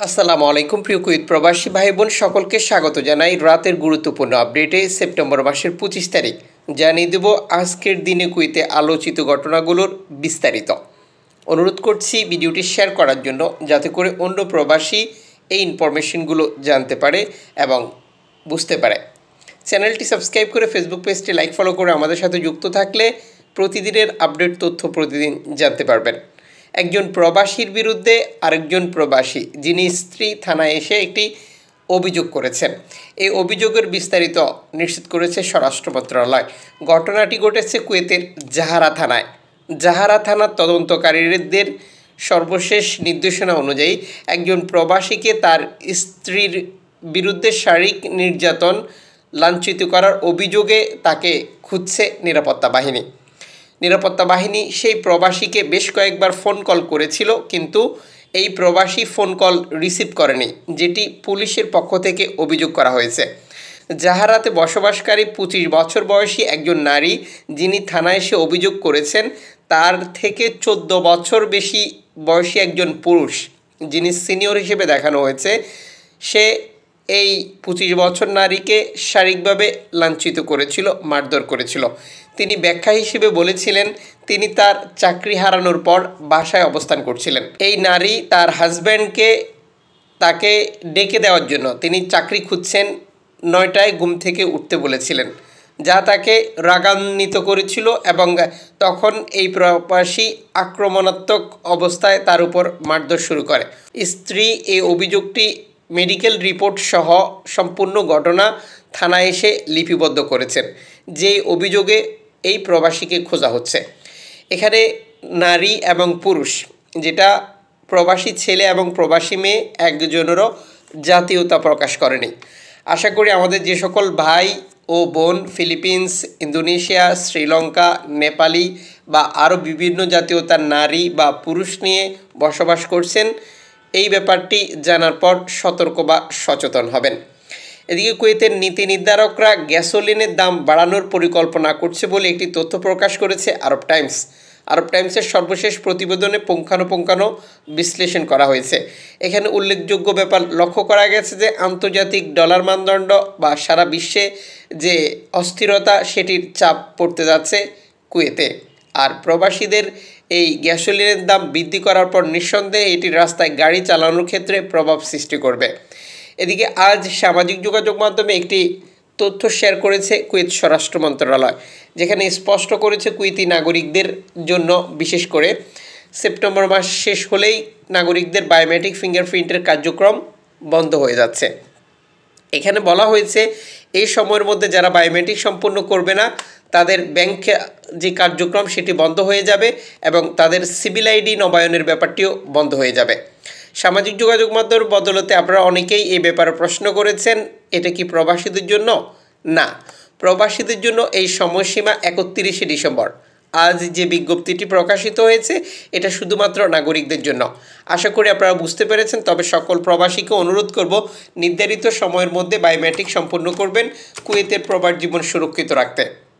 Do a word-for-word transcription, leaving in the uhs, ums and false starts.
আসসালামু আলাইকুম প্রিয় কুয়েত প্রবাসী ভাই বোন সকলকে স্বাগত জানাই রাতের গুরুত্বপূর্ণ আপডেটে। সেপ্টেম্বর মাসের পঁচিশ তারিখ জানিয়ে দেব আজকের দিনে কুয়েতে আলোচিত ঘটনাগুলোর বিস্তারিত। অনুরোধ করছি ভিডিওটি শেয়ার করার জন্য, যাতে করে অন্য প্রবাসী এই ইনফরমেশনগুলো জানতে পারে এবং বুঝতে পারে। চ্যানেলটি সাবস্ক্রাইব করে ফেসবুক পেজটি লাইক ফলো করে আমাদের সাথে যুক্ত থাকলে প্রতিদিনের আপডেট তথ্য প্রতিদিন জানতে পারবেন। একজন প্রবাসীর বিরুদ্ধে আরেকজন প্রবাসী, যিনি স্ত্রী, থানায় এসে একটি অভিযোগ করেছেন। এই অভিযোগের বিস্তারিত নিশ্চিত করেছে স্বরাষ্ট্র মন্ত্রণালয়। ঘটনাটি ঘটেছে কুয়েতের জাহারা থানায়। জাহারা থানার তদন্তকারীদের সর্বশেষ নির্দেশনা অনুযায়ী একজন প্রবাসীকে তার স্ত্রীর বিরুদ্ধে শারীরিক নির্যাতন, লাঞ্ছিত করার অভিযোগে তাকে খুঁজছে নিরাপত্তা বাহিনী। নিরাপত্তা বাহিনী সেই প্রবাসীকে বেশ কয়েকবার ফোন কল করেছিল, কিন্তু এই প্রবাসী ফোন কল রিসিভ করেনি, যেটি পুলিশের পক্ষ থেকে অভিযোগ করা হয়েছে। জাহারাতে বসবাসকারী পঁচিশ বছর বয়সী একজন নারী, যিনি থানায় এসে অভিযোগ করেছেন, তার থেকে চোদ্দো বছর বেশি বয়সী একজন পুরুষ, যিনি সিনিয়র হিসেবে দেখানো হয়েছে, সে এই পঁচিশ বছর নারীকে শারীরিকভাবে লাঞ্ছিত করেছিল, মারধর করেছিল। তিনি ব্যাখ্যা হিসেবে বলেছিলেন, তিনি তার চাকরি হারানোর পর বাসায় অবস্থান করছিলেন। এই নারী তার হাজব্যান্ডকে তাকে ডেকে দেওয়ার জন্য, তিনি চাকরি খুঁজছেন, নয়টায় ঘুম থেকে উঠতে বলেছিলেন, যা তাকে রাগান্বিত করেছিল এবং তখন এই প্রবাসী আক্রমণাত্মক অবস্থায় তার উপর মারধর শুরু করে। স্ত্রী এই অভিযোগটি মেডিকেল রিপোর্ট সহ সম্পূর্ণ ঘটনা থানায় এসে লিপিবদ্ধ করেছেন, যে অভিযোগে এই প্রবাসীকে খোঁজা হচ্ছে। এখানে নারী এবং পুরুষ, যেটা প্রবাসী ছেলে এবং প্রবাসী মেয়ে একজনেরও জাতীয়তা প্রকাশ করেনি। আশা করি আমাদের যে সকল ভাই ও বোন ফিলিপিন্স, ইন্দোনেশিয়া, শ্রীলঙ্কা, নেপালি বা আরও বিভিন্ন জাতীয়তার নারী বা পুরুষ নিয়ে বসবাস করছেন, এই ব্যাপারটি জানার পর সতর্ক বা সচেতন হবেন। এদিকে কুয়েতের নীতি নির্ধারকরা গ্যাসোলিনের দাম বাড়ানোর পরিকল্পনা করছে বলে একটি তথ্য প্রকাশ করেছে আরব টাইমস। আরব টাইমসের সর্বশেষ প্রতিবেদনে পুঙ্খানুপুঙ্খানু বিশ্লেষণ করা হয়েছে। এখানে উল্লেখযোগ্য ব্যাপার লক্ষ্য করা গেছে যে আন্তর্জাতিক ডলার মানদণ্ড বা সারা বিশ্বে যে অস্থিরতা, সেটির চাপ পড়তে যাচ্ছে কুয়েতে। আর প্রবাসীদের এই গ্যাসোলিনের দাম বৃদ্ধি করার পর নিঃসন্দেহে এটি রাস্তায় গাড়ি চালানোর ক্ষেত্রে প্রভাব সৃষ্টি করবে। এদিকে আজ সামাজিক যোগাযোগ মাধ্যমে একটি তথ্য শেয়ার করেছে কুয়েত স্বরাষ্ট্র মন্ত্রণালয়, যেখানে স্পষ্ট করেছে কুয়েতি নাগরিকদের জন্য বিশেষ করে সেপ্টেম্বর মাস শেষ হলেই নাগরিকদের বায়োমেট্রিক ফিঙ্গারপ্রিন্টের কার্যক্রম বন্ধ হয়ে যাচ্ছে। এখানে বলা হয়েছে এই সময়ের মধ্যে যারা বায়োমেট্রিক সম্পূর্ণ করবে না, তাদের ব্যাংক যে কার্যক্রম সেটি বন্ধ হয়ে যাবে এবং তাদের সিভিল আইডি নবায়নের ব্যাপারটিও বন্ধ হয়ে যাবে। সামাজিক যোগাযোগ মাধ্যমের বদলতে আপনারা অনেকেই এই ব্যাপারে প্রশ্ন করেছেন, এটা কি প্রবাসীদের জন্য? না, প্রবাসীদের জন্য এই সময়সীমা একত্রিশে ডিসেম্বর। আজ যে বিজ্ঞপ্তিটি প্রকাশিত হয়েছে, এটা শুধুমাত্র নাগরিকদের জন্য। আশা করি আপনারা বুঝতে পেরেছেন। তবে সকল প্রবাসীকে অনুরোধ করব, নির্ধারিত সময়ের মধ্যে বায়োমেট্রিক সম্পূর্ণ করবেন কুয়েতের প্রবাস জীবন সুরক্ষিত রাখতে।